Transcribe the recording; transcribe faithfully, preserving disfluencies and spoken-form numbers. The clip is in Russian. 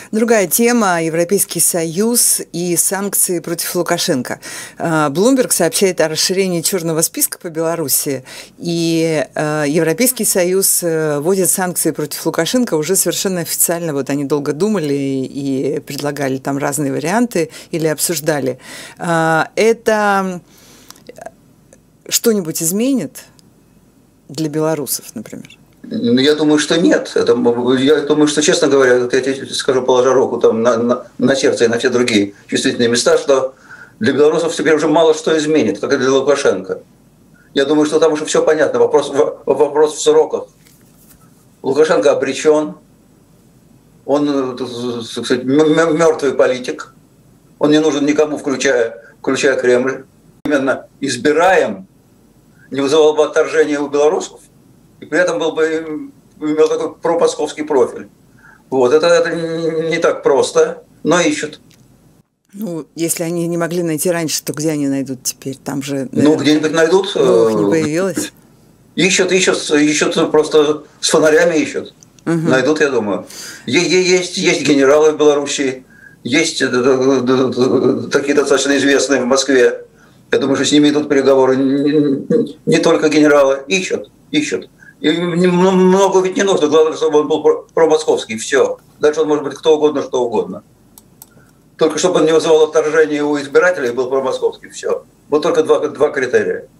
Другая тема – Европейский Союз и санкции против Лукашенко. Bloomberg сообщает о расширении черного списка по Беларуси, и Европейский Союз вводит санкции против Лукашенко уже совершенно официально. Вот они долго думали и предлагали там разные варианты или обсуждали. Это что-нибудь изменит для белорусов, например? Я думаю, что нет. Это, я думаю, что, честно говоря, я тебе скажу, положа руку там на, на, на сердце и на все другие чувствительные места, что для белорусов теперь уже мало что изменит, как и для Лукашенко. Я думаю, что там уже все понятно. Вопрос, вопрос в сроках. Лукашенко обречен. Он, так сказать, мертвый политик. Он не нужен никому, включая, включая Кремль. Именно избираем, не вызывал бы отторжения у белорусов. И при этом был бы, имел такой пропасковский профиль. Вот. Это, это не так просто, но ищут. Ну, если они не могли найти раньше, то где они найдут теперь? Там же, наверное, ну, где-нибудь найдут. Новых не появилось. Ищут, ищут, ищут, просто с фонарями ищут. Угу. Найдут, я думаю. Есть, есть генералы в Беларуси, есть такие достаточно известные в Москве. Я думаю, что с ними идут переговоры. Не, не только генералы. Ищут, ищут. И много ведь не нужно, главное, чтобы он был промосковский, все. Дальше он может быть кто угодно, что угодно. Только чтобы он не вызывал отторжения у избирателей и был промосковский, все. Вот только два, два критерия.